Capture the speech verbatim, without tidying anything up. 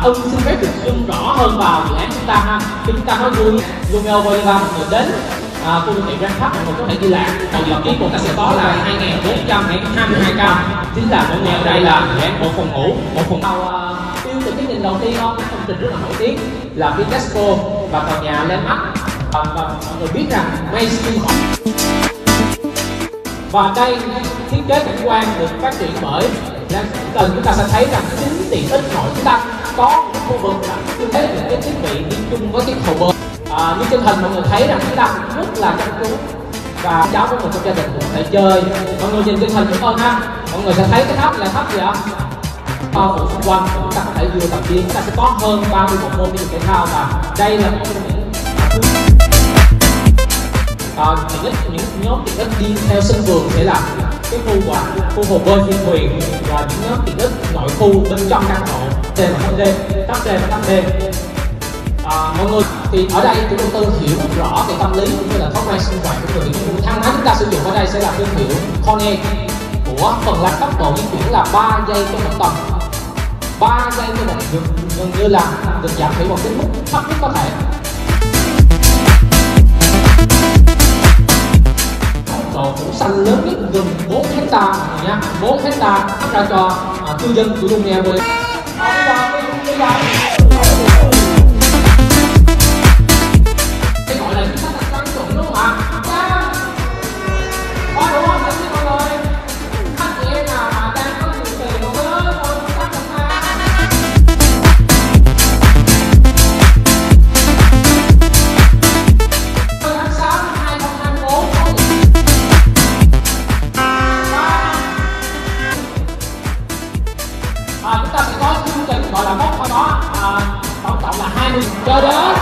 Hưng xin phép được zoom rõ hơn vào dự án chúng ta ha. Khi chúng ta nói vui Romeo Bolivar một người đến à, khu đô thị Grand Park, mọi người có thể ghi lại đầu dự kiến của ta sẽ có là hai nghìn bốn trăm hai mươi hai căn, chính là mọi người ở đây là dự án một phòng ngủ, một phòng ngủ. Yêu từ cái nhìn đầu tiên không, công trình rất là nổi tiếng là Vitexco và tòa nhà Landmark, và, và mọi người biết rằng Mason. Và đây thiết kế cảnh quan được phát triển bởi cần chúng ta sẽ thấy rằng chính tiện ích nội chúng ta có một khu vực là như thế là những cái thiết bị đi chung với cái hồ bơi. À, như trên hình mọi người thấy rằng chúng ta cũng rất là chăm chú và cháu của mình trong gia đình cũng có thể chơi. Mọi người nhìn trên hình chúng con ha, mọi người sẽ thấy cái tháp là tháp gì ạ? Bao phủ xung quanh chúng ta có thể vừa tập gym, chúng ta sẽ có hơn ba mươi bộ môn thể dục thể thao, và đây là một trong những à, tiện ích, những nhóm tiện ích đi theo sân vườn sẽ là cái khu quả, khu hồ bơi thiên thuyền, và những nhóm tiện ích nội khu bên trong căn hộ D và tháp D, tháp D và tháp D. À, mọi người thì ở đây chủ đầu tư hiểu rất rõ về tâm lý cũng như là thói quen sinh hoạt của người. Thang máy chúng ta sử dụng ở đây sẽ là thương hiệu Corner của phần lan tốc độ di chuyển là ba giây trên một tầng, ba giây như vậy gần như là được giảm thiểu một cái mức thấp nhất có thể. Độ phủ xanh lớn nhất gần bốn héc ta nha, bốn héc ta áp ra cho à, cư dân của Lumia với. Cái gọi là chính sách tăng chuẩn đúng không ạ? Có đúng không mọi người? Anh chị em nào mà đang có nhiều tiền một cái lớn thôi chắc chắn ha. Tháng sáu năm hai nghìn không trăm hai mươi tư à, chúng ta sẽ có chương trình gọi là mốc đó, à, tổng cộng là hai mươi cho đến